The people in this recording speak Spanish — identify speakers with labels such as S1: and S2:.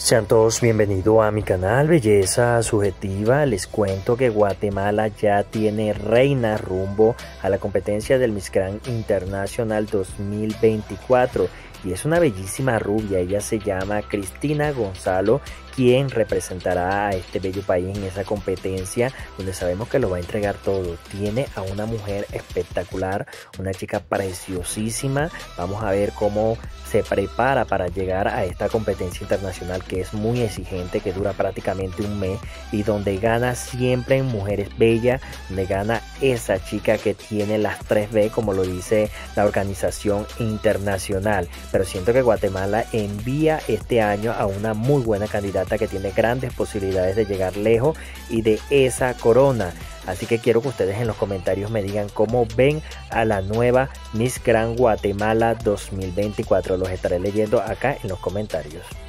S1: Sean todos bienvenidos a mi canal Belleza Subjetiva. Les cuento que Guatemala ya tiene reina rumbo a la competencia del Miss Grand Internacional 2024 y es una bellísima rubia. Ella se llama Cristina Gonzalo, quien representará a este bello país en esa competencia donde sabemos que lo va a entregar todo. Tiene a una mujer espectacular, una chica preciosísima. Vamos a ver cómo se prepara para llegar a esta competencia internacional que es muy exigente, que dura prácticamente un mes y donde gana siempre en mujeres bellas, donde gana esa chica que tiene las 3B, como lo dice la organización internacional. Pero siento que Guatemala envía este año a una muy buena candidata que tiene grandes posibilidades de llegar lejos y de esa corona. Así que quiero que ustedes en los comentarios me digan cómo ven a la nueva Miss Grand Guatemala 2024. Los estaré leyendo acá en los comentarios.